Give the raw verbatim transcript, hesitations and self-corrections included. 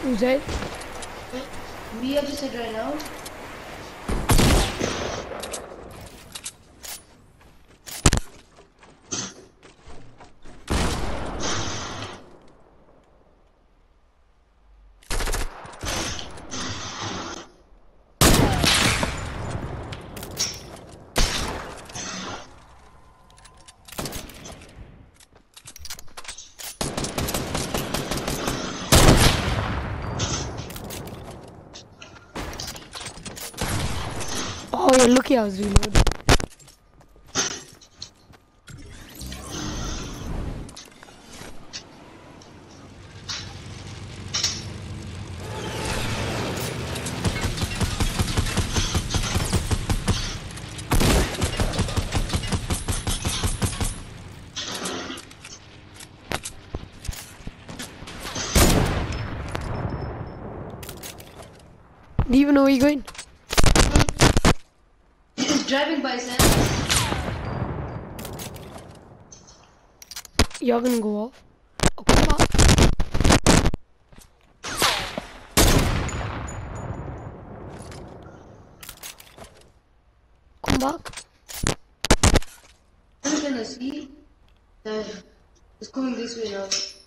Who's that? Me, I just said right now. Oh yeah, look here, I was reloading. Do you even know where you're going? He's driving by, Sam. You're gonna go off. Oh, come back. Come back. I'm gonna see that it's coming this way now.